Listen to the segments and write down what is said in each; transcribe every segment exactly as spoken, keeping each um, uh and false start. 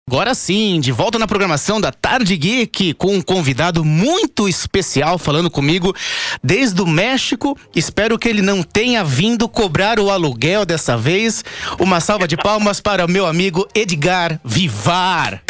Agora sim, de volta na programação da Tarde Geek, com um convidado muito especial falando comigo desde o México. Espero que ele não tenha vindo cobrar o aluguel dessa vez. Uma salva de palmas para o meu amigo Edgar Vivar.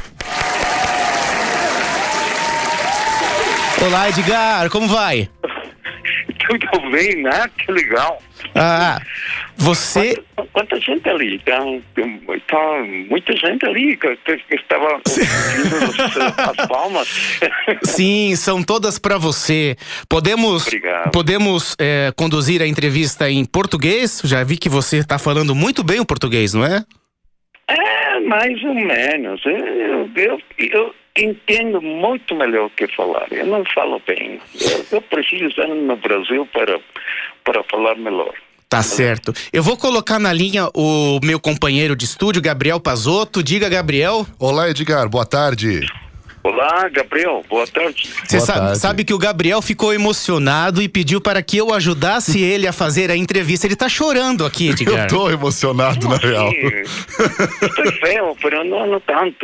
Olá, Edgar, como vai? Tudo bem, né? Que legal. Ah, você... Quanta, quanta gente ali? Tá, tá muita gente ali que, que estava ouvindo as palmas. Sim, são todas para você. Podemos, Obrigado. podemos é, conduzir a entrevista em português? Já vi que você está falando muito bem o português, não é? É, mais ou menos. Eu, eu, eu entendo muito melhor que falar. Eu não falo bem. Eu, eu preciso estar no Brasil para, para falar melhor. Tá certo. Eu vou colocar na linha o meu companheiro de estúdio, Gabriel Pazotto. Diga, Gabriel. Olá, Edgar. Boa tarde. Olá, Gabriel. Boa tarde. Você sabe, sabe que o Gabriel ficou emocionado e pediu para que eu ajudasse ele a fazer a entrevista. Ele tá chorando aqui, Edgar. Eu tô emocionado, na real. Estou feio, mas não, não tanto.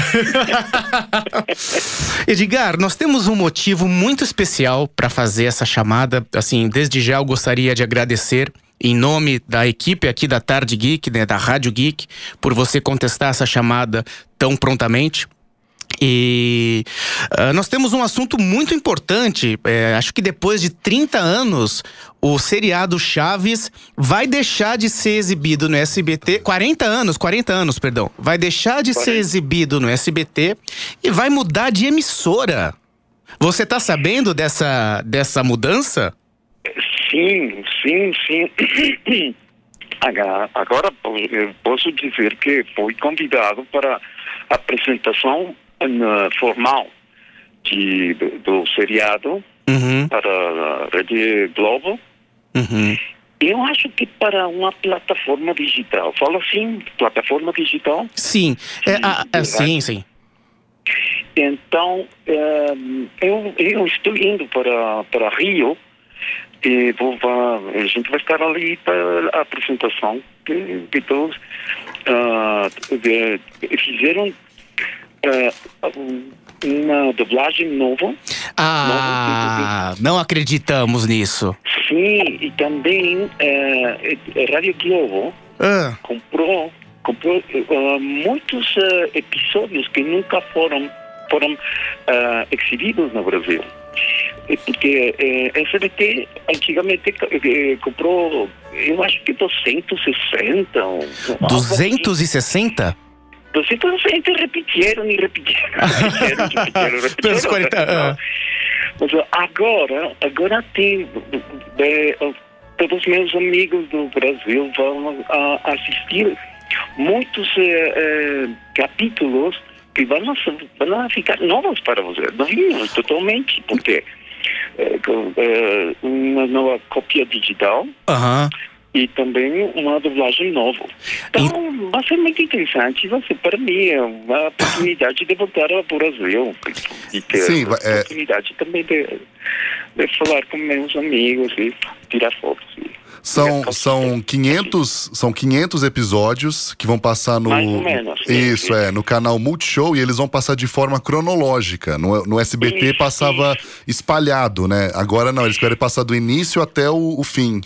Edgar, nós temos um motivo muito especial para fazer essa chamada. Assim, desde já eu gostaria de agradecer em nome da equipe aqui da Tarde Geek, né, da Rádio Geek, por você contestar essa chamada tão prontamente. E uh, nós temos um assunto muito importante. É, acho que depois de trinta anos o seriado Chaves vai deixar de ser exibido no S B T. quarenta anos, quarenta anos, perdão. Vai deixar de ser exibido no S B T e vai mudar de emissora. Você tá sabendo dessa, dessa mudança? Sim, sim, sim. Agora eu posso dizer que fui convidado para a apresentação formal de, do, do seriado uhum. para a Rede Globo. Uhum. Eu acho que para uma plataforma digital. Fala assim, plataforma digital? Sim, é, a, a, sim, sim. Então, um, eu, eu estou indo para, para Rio e vou, a gente vai estar ali para a apresentação que, que todos uh, de, fizeram uh, uma dublagem nova. Ah, nova. Não acreditamos nisso. Sim, e também uh, a Rádio Globo ah. comprou, comprou uh, muitos uh, episódios que nunca foram, foram uh, exibidos no Brasil. Porque eh, S B T antigamente eh, comprou, eu acho que duzentos e sessenta. duzentos e sessenta? duzentos e sessenta repetiram e repetiram. repetiram, repetiram, repetiram quarenta, Mas agora, agora tem eh, todos os meus amigos do Brasil vão a, assistir muitos eh, eh, capítulos que vão, vão ficar novos para você, novinhos totalmente, porque é, é, uma nova cópia digital uhum. e também uma dublagem nova. Então, e... vai ser muito interessante. Vai ser, para mim, é uma oportunidade de voltar ao Brasil e ter Sim, a é... oportunidade também de, de falar com meus amigos e tirar fotos. E... São, são, quinhentos, são quinhentos episódios que vão passar no... Mais ou menos. Isso, é, no canal Multishow, e eles vão passar de forma cronológica. No, no S B T isso, passava isso. espalhado, né? Agora não, eles querem passar do início até o, o fim.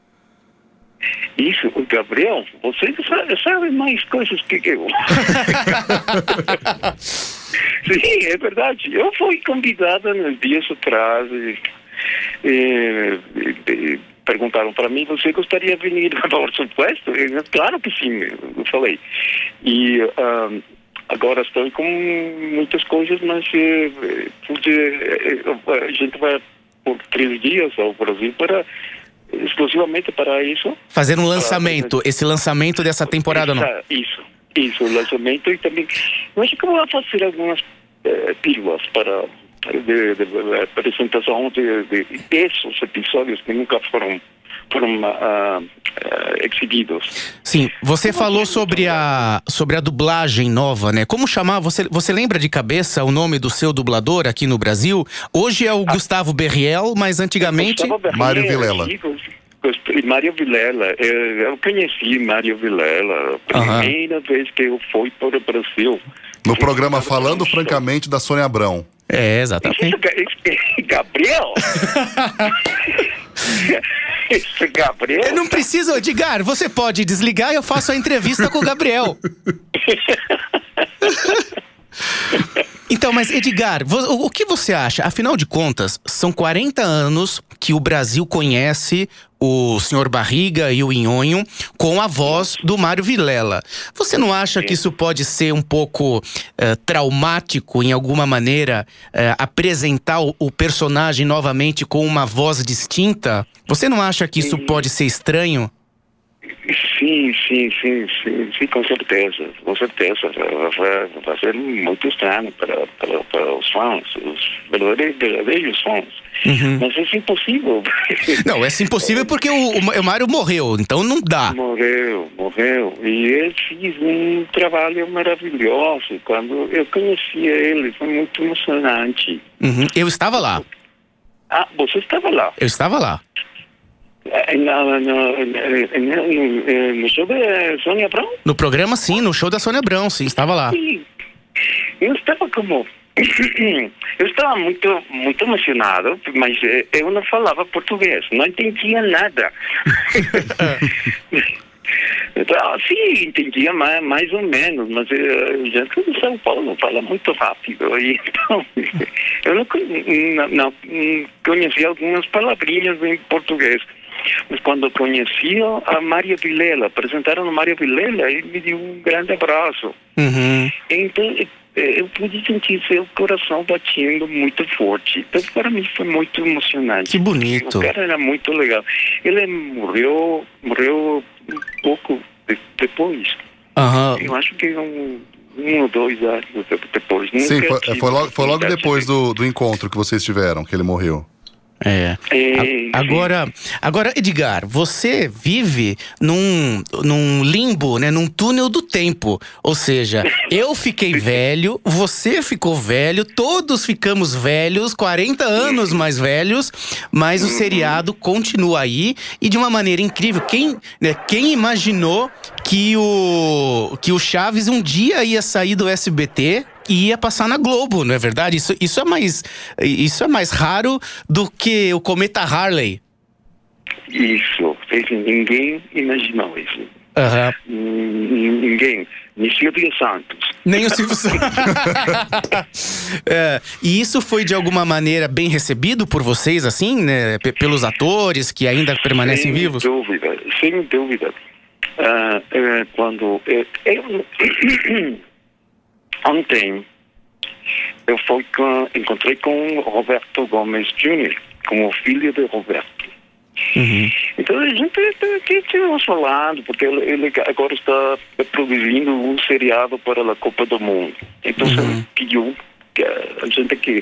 Isso, o Gabriel, você sabe, sabe mais coisas que eu. Sim, é verdade. Eu fui convidada nos dias atrás e... e, e perguntaram para mim, você gostaria de vir por supuesto? Eu, claro que sim, eu falei. E uh, agora estou com muitas coisas, mas uh, pude, uh, a gente vai por três dias ao Brasil para exclusivamente para isso. Fazer um lançamento, para, esse lançamento dessa temporada, essa, não? Isso, isso, o lançamento e também... Eu acho que eu vou fazer algumas uh, pílulas para... De, de, de apresentação de, de esses episódios que nunca foram, foram uh, uh, exibidos. Sim, você Como falou sobre a, sobre a dublagem nova, né? Como chamar? Você, você lembra de cabeça o nome do seu dublador aqui no Brasil? Hoje é o ah, Gustavo Berriel, mas antigamente... Berriel, Mário Vilela. Mário Vilela, eu conheci Mário Vilela a primeira uhum. vez que eu fui para o Brasil. No programa Falando Francamente da Sônia Abrão. É, exatamente. Gabriel? Esse Gabriel? Eu não preciso, Edgar, você pode desligar e eu faço a entrevista com o Gabriel. Então, mas Edgar, o que você acha? Afinal de contas, são quarenta anos que o Brasil conhece o senhor Barriga e o Nhonho com a voz do Mário Vilela. Você não acha que isso pode ser um pouco uh, traumático, em alguma maneira, uh, apresentar o, o personagem novamente com uma voz distinta? Você não acha que isso pode ser estranho? Sim, sim, sim, sim, sim, com certeza, com certeza. Vai, vai ser muito estranho para, para, para os fãs, os verdadeiros, verdadeiros fãs. Uhum. Mas é impossível. Não, é impossível porque o, o Mário morreu, então não dá. Morreu, morreu. E ele fez um trabalho maravilhoso. Quando eu conhecia ele, foi muito emocionante. Uhum. Eu estava lá. Ah, você estava lá? Eu estava lá. No, no, no, no show da Sônia Abrão? No programa, sim, no show da Sônia Abrão, sim, estava lá. Sim. Eu estava como... eu estava muito, muito emocionado, mas eu não falava português, não entendia nada. Então, sim, entendia mais, mais ou menos, mas a gente de São Paulo fala muito rápido. E, então, eu não, não, não conhecia algumas palavrinhas em português. Mas quando conheci a Maria Vilela, apresentaram a Maria Vilela, ele me deu um grande abraço. Uhum. Então, eu pude sentir seu coração batendo muito forte. Então, para mim, foi muito emocionante. Que bonito. O cara era muito legal. Ele morreu, morreu um pouco de, depois. Uhum. Eu acho que um, um ou dois anos depois. Sim, foi, foi logo, foi logo depois do, do encontro que vocês tiveram, que ele morreu. É. é A, agora, agora, Edgar, você vive num, num limbo, né? Num túnel do tempo. Ou seja, eu fiquei velho, você ficou velho, todos ficamos velhos, quarenta anos mais velhos, mas o seriado continua aí e de uma maneira incrível. Quem, né, quem imaginou que o, que o Chaves um dia ia sair do S B T e ia passar na Globo, não é verdade? Isso, isso, é mais, isso é mais raro do que o cometa Harley. Isso, ninguém imaginou isso. Uhum. Ninguém, nem Silvio Santos. Nem o Silvio Santos. É, e isso foi de alguma maneira bem recebido por vocês, assim, né? P- pelos atores que ainda permanecem sem vivos? Sem dúvida, sem dúvida. Uh, uh, quando eu, eu ontem eu fui com, encontrei com Roberto Gomes Júnior, como filho de Roberto. Uhum. Então a gente tínhamos falado, porque ele, ele agora está produzindo um seriado para a Copa do Mundo. Então uhum. ele pediu que a gente que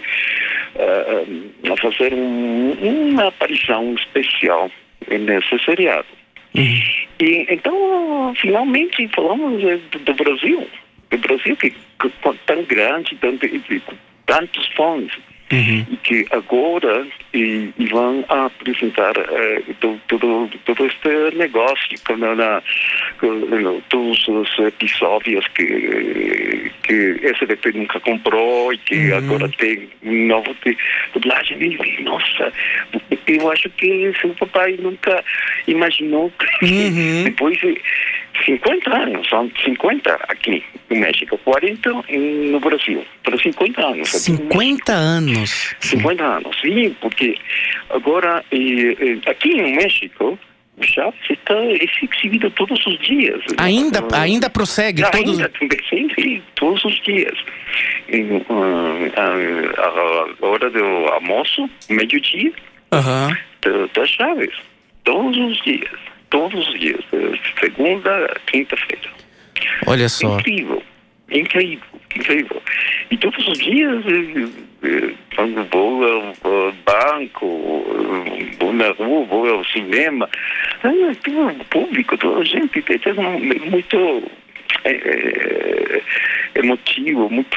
uh, fazer um, uma aparição especial nesse seriado. Uhum. E então finalmente falamos do, do Brasil. O Brasil que, que tão grande, tão, com tantos fãs, uhum. e que agora e, e vão apresentar uh, todo, todo, todo este negócio, com, na, com, todos os episódios que, que S B T nunca comprou e que uhum. agora tem um novo de dublagem. E, nossa, eu acho que seu papai nunca imaginou que uhum. depois de cinquenta anos, são cinquenta aqui no México, quarenta no Brasil, para cinquenta anos. cinquenta anos? cinquenta anos, sim, porque agora e, e, aqui no México o Chaves está exibido todos os dias. Ainda, uh, ainda prossegue? Já, todos... Ainda, sim, sim, todos os dias. E, uh, a, a, a hora do almoço, meio-dia, uhum. da Chaves, todos os dias. Todos os dias, segunda a quinta-feira. Olha só. Incrível, incrível, incrível. E todos os dias, quando vou ao banco, vou na rua, vou ao cinema, o público, toda a gente é muito é, emotivo, muito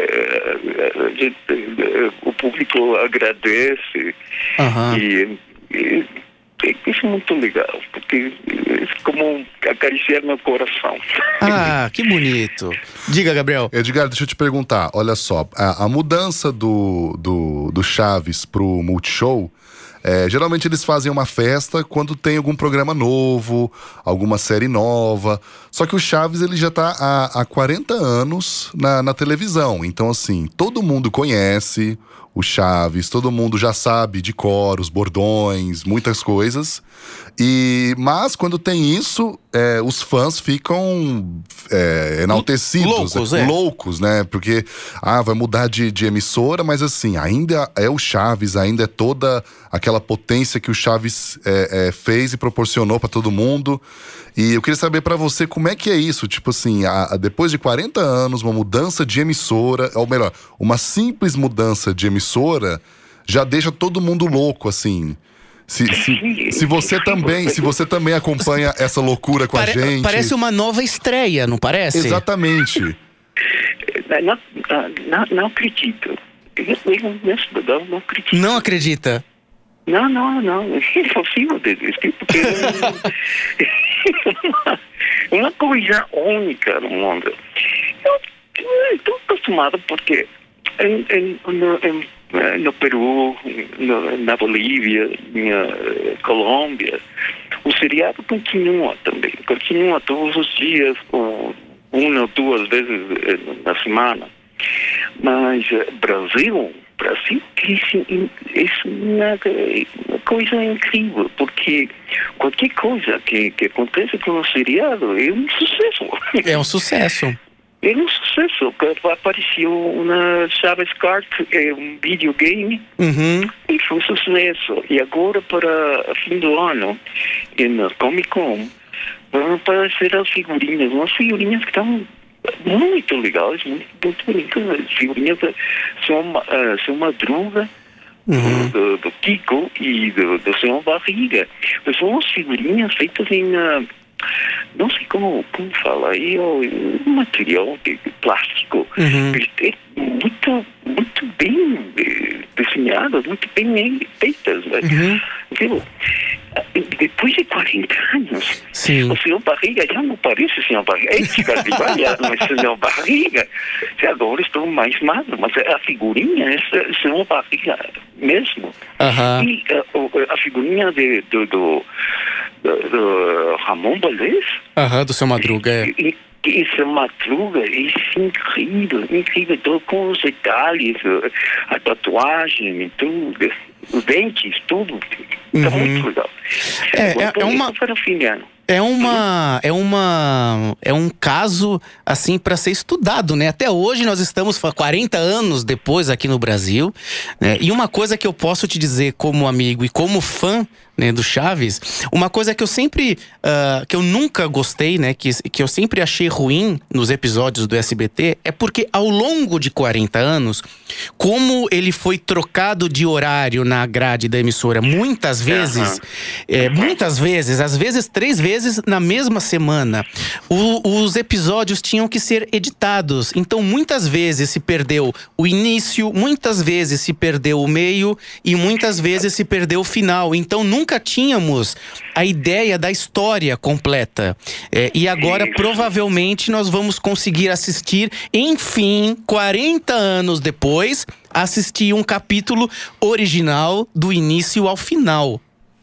é, gente, o público agradece. Uhum. E, e isso é muito legal, porque é como acariciar meu coração. Ah, que bonito. Diga, Gabriel. Edgar, deixa eu te perguntar, olha só, a, a mudança do, do, do Chaves pro Multishow, é, geralmente eles fazem uma festa quando tem algum programa novo, alguma série nova. Só que o Chaves, ele já tá há, há quarenta anos na, na televisão. Então, assim, todo mundo conhece o Chaves, todo mundo já sabe de cor os bordões, muitas coisas. E, mas quando tem isso, é, os fãs ficam é, enaltecidos, loucos, é, é. loucos, né? Porque, ah, vai mudar de, de emissora, mas assim, ainda é o Chaves, ainda é toda aquela potência que o Chaves é, é, fez e proporcionou pra todo mundo. E eu queria saber pra você como é que é isso, tipo assim, a, a, depois de quarenta anos, uma mudança de emissora, ou melhor, uma simples mudança de emissora já deixa todo mundo louco, assim. Se, se, se você também, se você também acompanha essa loucura com Pare, a gente. Parece uma nova estreia, não parece? Exatamente. Não, não, não acredito. Eu não, não acredito. Não acredita? Não, não, não. É impossível desistir, porque é uma coisa única no mundo. Eu estou acostumado porque em, em, no, em, no Peru, no, na Bolívia, na Colômbia, o seriado continua também. Continua todos os dias, ou uma ou duas vezes na semana. Mas Brasil, Brasil é uma, uma coisa incrível, porque qualquer coisa que, que acontece com o seriado é um sucesso. É um sucesso. É um sucesso. Apareceu na Chaves Kart, é um videogame, uhum. e foi um sucesso. E agora, para fim do ano, na Comic Con, vão aparecer as figurinhas, umas figurinhas que estão muito legais, muito, muito bonitas. As figurinhas são, uh, são Madruga, uhum. do, do Kiko e do, do Senhor Barriga. Mas são umas figurinhas feitas em... Uh, não sei como, como fala, aí um material de, de plástico, uhum. é muito, muito bem desenhadas, muito bem feitas. Uhum. Viu? Depois de quarenta anos, Sim. o senhor Barriga já não parece o senhor Barriga. É Edgar de Valhado, mas o senhor Barriga, agora estou mais magro, mas a figurinha é o senhor Barriga mesmo. Uhum. E a, a figurinha de, do, do, do, do Ramon Valdez. Aham, uhum, do seu Madruga, é. E, essa Madruga é incrível, incrível, todo com os detalhes, a tatuagem e tudo, os dentes, tudo. Está uhum. muito legal. É, é, é uma... para o fim de ano. É uma, é uma, é um caso assim para ser estudado, né? Até hoje nós estamos quarenta anos depois aqui no Brasil, né? E uma coisa que eu posso te dizer como amigo e como fã, né, do Chaves, uma coisa que eu sempre, uh, que eu nunca gostei, né, que, que eu sempre achei ruim nos episódios do S B T, é porque ao longo de quarenta anos, como ele foi trocado de horário na grade da emissora muitas vezes, uhum. é, muitas vezes, às vezes três vezes na mesma semana, o, os episódios tinham que ser editados, então muitas vezes se perdeu o início, muitas vezes se perdeu o meio e muitas vezes se perdeu o final, então nunca tínhamos a ideia da história completa. É, e agora, provavelmente, nós vamos conseguir assistir, enfim, quarenta anos depois, assistir um capítulo original do início ao final.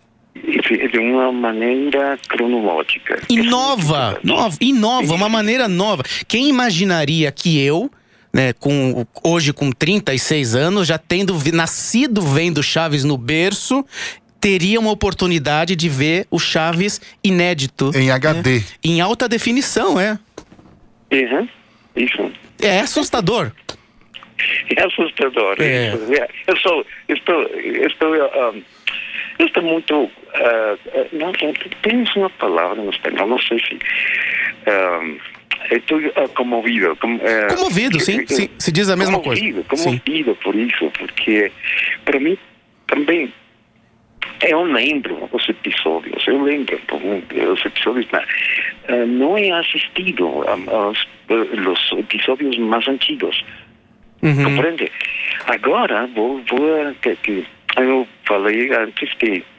De uma maneira cronológica. Inova, nova, inova, uma maneira nova. Quem imaginaria que eu... Né, com, hoje com trinta e seis anos, já tendo nascido vendo Chaves no berço, teria uma oportunidade de ver o Chaves inédito. Em H D. Né? Em alta definição, é. Uhum. Isso. É assustador. É assustador. É. Isso. Eu sou, estou, estou, um, eu estou muito, uh, não, tem uma palavra no espanhol, não sei se... Um, Estou uh, comovido. Com, uh, comovido, sim, uh, sim. Se diz a mesma comovido, coisa. Comovido sim. por isso, porque para mim também eu lembro os episódios, eu lembro os episódios, uh, não é assistido aos uh, os episódios mais antigos. Uhum. Compreende? Agora vou, vou que, que eu falei antes que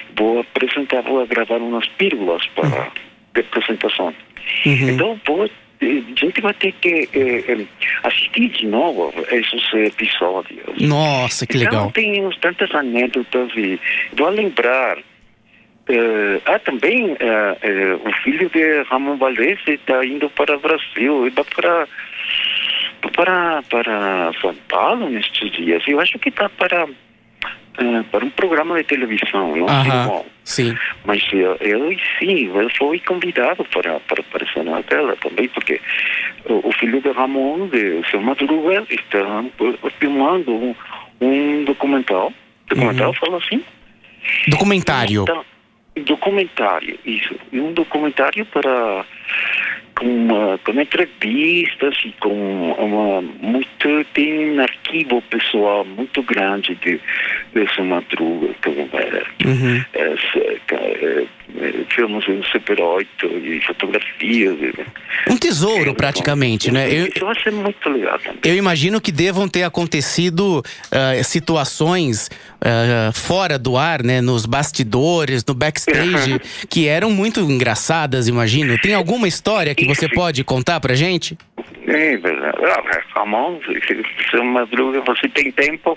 vou apresentar, vou gravar umas pílulas para uhum. de apresentação. Uhum. Então, vou, a gente vai ter que eh, assistir de novo esses episódios. Nossa, que legal. Então, tem tantas anedotas e vou lembrar. Uh, ah, também uh, uh, o filho de Ramon Valdez está indo para o Brasil, está para, para, para São Paulo nestes dias. Eu acho que está para, uh, para um programa de televisão, não sei como. Sim. Mas eu, eu sim, eu fui convidado para, para aparecer na tela também, porque o, o filho de Ramon, de Seu Madruga, está filmando um, um documental. Documental, uhum. fala assim? Documentário. Então, documentário, isso. Um documentário para com, uma, com entrevistas e com uma muito tem um arquivo pessoal muito grande de dessa Madruga, como é, uhum. é, é, é, filmes em Super oito e fotografias. Um tesouro, praticamente, né? Eu, isso vai ser muito legal também. Eu imagino que devam ter acontecido uh, situações uh, fora do ar, né? Nos bastidores, no backstage, que eram muito engraçadas, imagino. Tem alguma história que você pode contar pra gente? É verdade. Ah, Ramon, Seu Madruga, você tem tempo?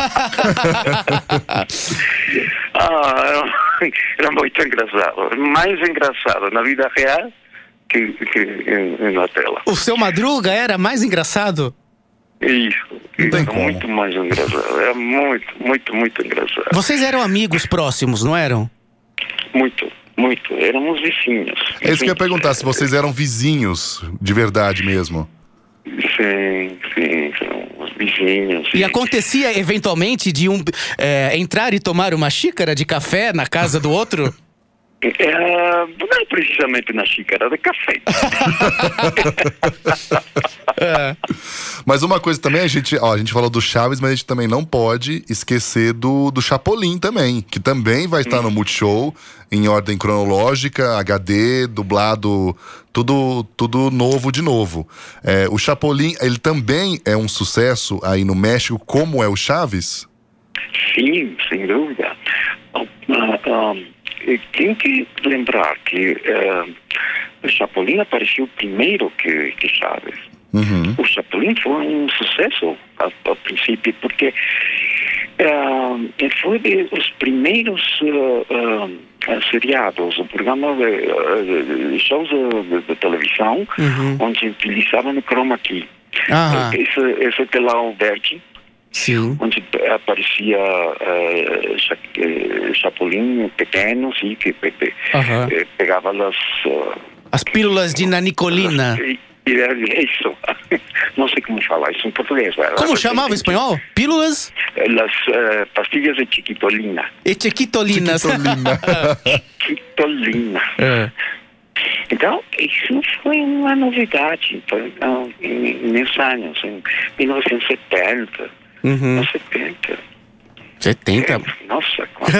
ah, era muito engraçado. Mais engraçado na vida real que, que na tela. O Seu Madruga era mais engraçado? Isso. Era muito mais engraçado. Era muito, muito, muito engraçado. Vocês eram amigos próximos, não eram? Muito. Muito, éramos vizinhos. É isso que eu ia perguntar, se vocês eram vizinhos, de verdade mesmo. Sim, sim, somos vizinhos. E acontecia eventualmente de um é, entrar e tomar uma xícara de café na casa do outro? É, não precisamente na xícara de café. é. Mas uma coisa também, a gente, ó, a gente falou do Chaves, mas a gente também não pode esquecer do, do Chapolin também, que também vai estar hum. no Multishow, em ordem cronológica, H D, dublado, tudo, tudo novo de novo. É, o Chapolin, ele também é um sucesso aí no México, como é o Chaves? Sim, sem dúvida. Uh, uh, um... Tem que lembrar que uh, o Chapolin apareceu primeiro que, que Chaves. Uhum. O Chapolin foi um sucesso ao, ao princípio, porque uh, foi de, os primeiros uh, uh, seriados, o programa de uh, shows de, de televisão, uhum. onde utilizavam o chroma key. Uhum. Esse, esse telão verde. Sim. Onde aparecia uh, Chapolin pequeno, sim, que pe, pe, uhum. eh, pegava as... Uh, as pílulas de nanicolina. Isso. Não sei como falar isso em português. Como chamava em espanhol? Pílulas? As uh, pastilhas de chiquitolina. E chiquitolinas. Chiquitolina. Chiquitolina. É. Então, isso foi uma novidade então, nesses anos, em mil novecentos e setenta. Uhum. setenta. setenta? É, nossa, quantos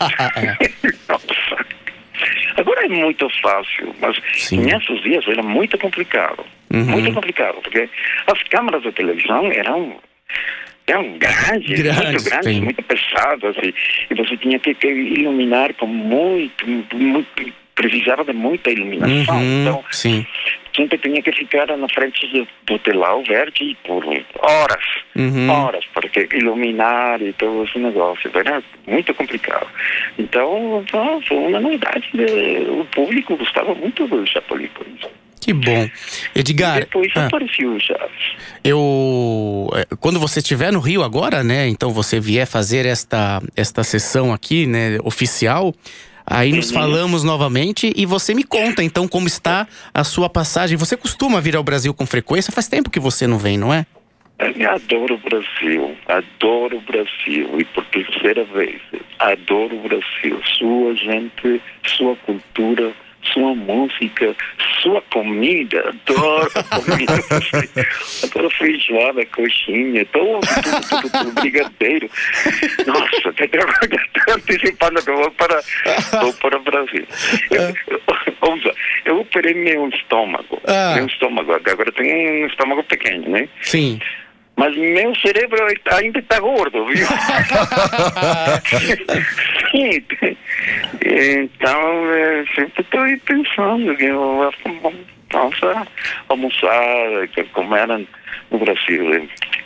anos. Nossa. Agora é muito fácil, mas Sim. nesses dias era muito complicado. Uhum. Muito complicado, porque as câmeras de televisão eram, eram grandes, grandes muito grandes, bem. muito pesadas, e, e você tinha que, que iluminar com muito, muito, precisava de muita iluminação. Uhum. Então, Sim. sempre tinha que ficar na frente do, do telão verde por horas, uhum. horas, para que iluminar e todo esse negócio. Era muito complicado. Então, foi uma novidade. De, o público gostava muito do Chapolin, por isso. Que bom. Edgar... E depois ah, apareceu o Chaves. Eu... Quando você estiver no Rio agora, né? Então você vier fazer esta, esta sessão aqui, né? Oficial... Aí nos uhum. falamos novamente e você me conta então como está a sua passagem. Você costuma vir ao Brasil com frequência? Faz tempo que você não vem, não é? Eu adoro o Brasil, adoro o Brasil e por terceira vez, adoro o Brasil. Sua gente, sua cultura, sua música, sua comida, adoro a comida. Adoro feijoada, coxinha, tudo, tudo, tudo, tudo, brigadeiro. Nossa, estou antecipando que eu vou para, vou para o Brasil. Eu, eu, eu operei meu estômago, ah. meu estômago, agora tem um estômago pequeno, né? Sim. Mas meu cérebro ainda está gordo, viu? Sim, Então, é, sempre estou aí pensando que eu, vamos almoçar, como era no Brasil.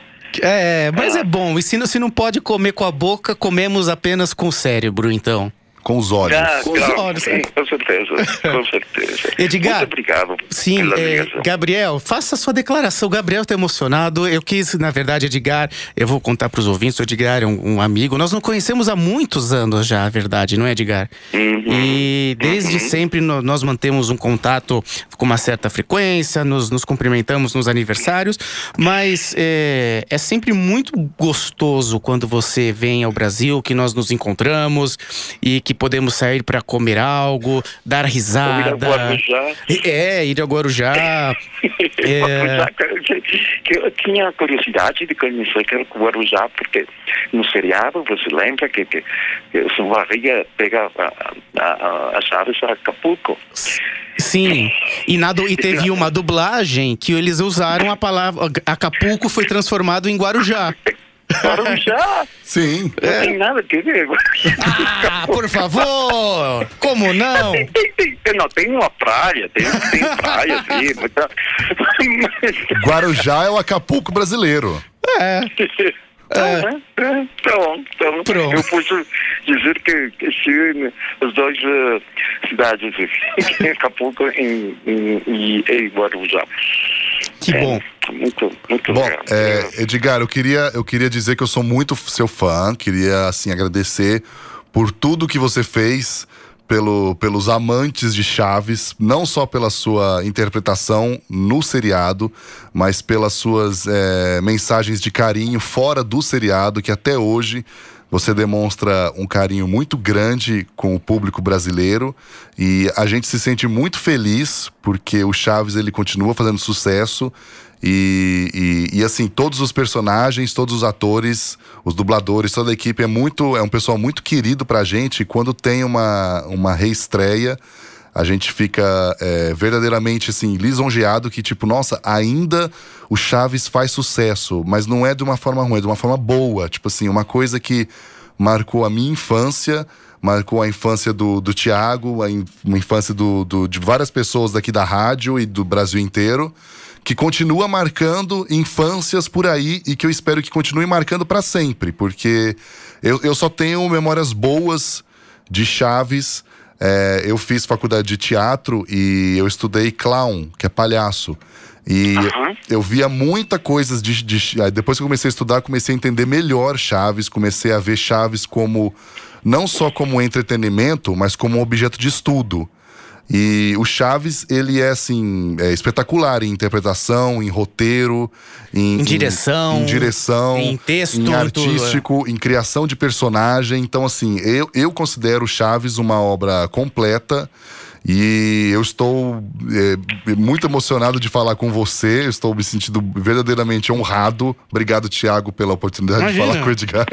É, mas ah. é bom. E se não, se não pode comer com a boca, comemos apenas com o cérebro, então. Com os olhos. Ah, com os claro, olhos. Sim, com certeza, com certeza. Edgar, muito obrigado. Sim, é, Gabriel, faça a sua declaração. O Gabriel está emocionado. Eu quis, na verdade, Edgar, eu vou contar para os ouvintes, o Edgar é um, um amigo. Nós nos conhecemos há muitos anos já, a verdade, não é, Edgar? Uhum. E desde uhum. sempre no, nós mantemos um contato com uma certa frequência, nos, nos cumprimentamos nos aniversários, mas é, é sempre muito gostoso quando você vem ao Brasil, que nós nos encontramos e que podemos sair para comer algo, dar risada. Ir ao Guarujá. É, ir ao Guarujá. é... que eu tinha curiosidade de conhecer que era o Guarujá, porque no seriado, você lembra que, que, que o São Barriga pega a, a, a Chaves a Acapulco. Sim, e, na, e teve uma dublagem que eles usaram a palavra Acapulco foi transformado em Guarujá. Guarujá? Sim. Não é. tem nada a ver. Ah, por favor! Como não? Tem, tem, tem, não, tem uma praia, tem, tem praia, sim. Muita... Guarujá é o Acapulco brasileiro. É. É. É, é, então, então Pronto. Eu posso dizer que, que se as duas uh, cidades, Acapulco e, e, e Guarujá. Que é, bom. Muito, muito Bom, legal. é, Edgar, eu queria, eu queria dizer que eu sou muito seu fã, queria assim agradecer por tudo que você fez pelo, pelos amantes de Chaves, não só pela sua interpretação no seriado, mas pelas suas é, mensagens de carinho fora do seriado, que até hoje você demonstra um carinho muito grande com o público brasileiro, e a gente se sente muito feliz porque o Chaves ele continua fazendo sucesso. E, e, e assim, todos os personagens, todos os atores, os dubladores, toda a equipe é muito, é um pessoal muito querido pra gente. E quando tem uma, uma reestreia, a gente fica é, verdadeiramente assim, lisonjeado que tipo, nossa, ainda o Chaves faz sucesso, mas não é de uma forma ruim, é de uma forma boa. Tipo assim, uma coisa que marcou a minha infância, marcou a infância do, do Thiago, a in, uma infância do, do, de várias pessoas daqui da rádio e do Brasil inteiro, que continua marcando infâncias por aí e que eu espero que continue marcando para sempre, porque eu, eu só tenho memórias boas de Chaves. É, eu fiz faculdade de teatro e eu estudei clown, que é palhaço. E uhum. eu via muita coisa de, de... Depois que eu comecei a estudar, comecei a entender melhor Chaves, comecei a ver Chaves como não só como entretenimento, mas como um objeto de estudo. E o Chaves, ele é assim, é espetacular em interpretação, em roteiro, em, em direção, em, em direção, em texto, em artístico, tudo, é. em criação de personagem. Então, assim, eu, eu considero o Chaves uma obra completa. E eu estou é, muito emocionado de falar com você. Eu estou me sentindo verdadeiramente honrado. Obrigado, Thiago, pela oportunidade Imagina. de falar com o Edgar.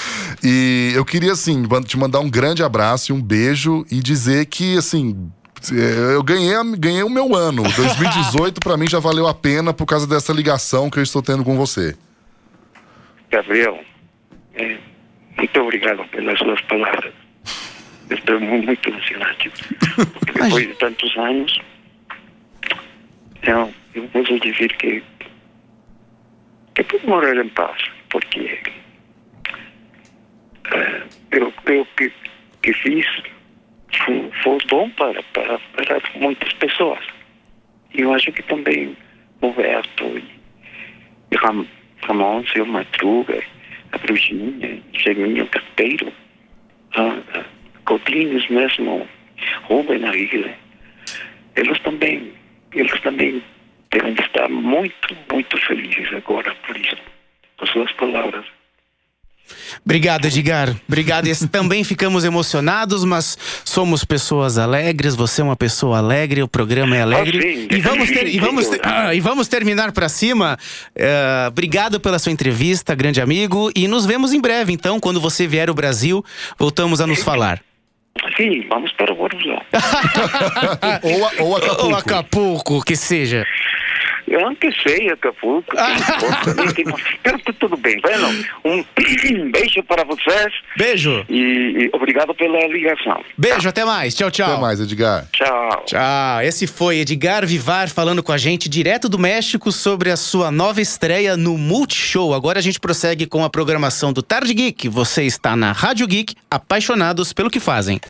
E eu queria, assim, te mandar um grande abraço e um beijo e dizer que, assim, eu ganhei, ganhei o meu ano. dois mil e dezoito pra mim já valeu a pena por causa dessa ligação que eu estou tendo com você. Gabriel, é, muito obrigado pelas suas palavras. Estou muito emocionado. Porque depois de tantos anos, eu, eu posso dizer que que pude morrer em paz, porque uh, eu creio que que fiz foi, foi bom para, para, para muitas pessoas. E eu acho que também Roberto e, e Ram, Ramon, seu Madruga, a Brujinha, Geminho Carteiro, a, a Coutinhos mesmo, Rubem Aguirre, eles também, eles também devem estar muito, muito felizes agora por isso, por suas palavras. Obrigado, Edgar. Obrigado. E também ficamos emocionados, mas somos pessoas alegres. Você é uma pessoa alegre, o programa é alegre. Ah, sim, e, vamos ter, e, vamos ter, ah, e vamos terminar pra cima. Uh, obrigado pela sua entrevista, grande amigo. E nos vemos em breve, então, quando você vier ao Brasil, voltamos a nos falar. Sim, vamos para o Guarujá. ou, ou Acapulco. Ou Acapulco, que seja. Eu antecei Acapulco. Tem, tudo bem, vai não. Um beijo para vocês. Beijo. E, e obrigado pela ligação. Beijo, até mais. Tchau, tchau. Até mais, Edgar. Tchau. Tchau. Esse foi Edgar Vivar falando com a gente direto do México sobre a sua nova estreia no Multishow. Agora a gente prossegue com a programação do Tarde Geek. Você está na Rádio Geek, apaixonados pelo que fazem.